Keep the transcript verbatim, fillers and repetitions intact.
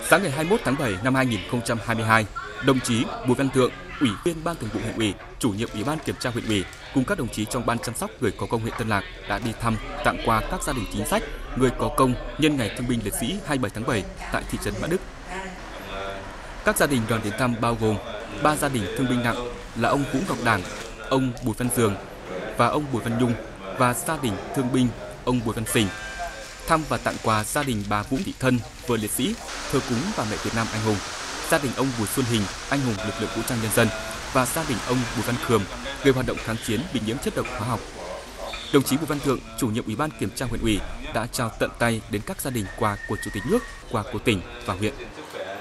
Sáng ngày hai mươi mốt tháng bảy năm hai nghìn không trăm hai mươi hai, đồng chí Bùi Văn Thượng, Ủy viên Ban Thường vụ Huyện ủy, Chủ nhiệm Ủy ban Kiểm tra Huyện ủy cùng các đồng chí trong Ban chăm sóc người có công huyện Tân Lạc đã đi thăm, tặng quà các gia đình chính sách, người có công nhân ngày Thương binh Liệt sĩ hai mươi bảy tháng bảy tại thị trấn Mã Đức. Các gia đình đoàn đến thăm bao gồm ba gia đình thương binh nặng là ông Vũ Ngọc Đảng, ông Bùi Văn Dường và ông Bùi Văn Nhung và gia đình thương binh ông Bùi Văn Sình. Thăm và tặng quà gia đình bà Vũ Thị Thân, vợ liệt sĩ, thờ cúng bà mẹ Việt Nam anh hùng, gia đình ông Bùi Xuân Hình, anh hùng lực lượng vũ trang nhân dân và gia đình ông Bùi Văn Khườm, người hoạt động kháng chiến bị nhiễm chất độc hóa học. Đồng chí Bùi Văn Thượng, Chủ nhiệm Ủy ban Kiểm tra Huyện ủy đã trao tận tay đến các gia đình quà của Chủ tịch nước, quà của tỉnh và huyện.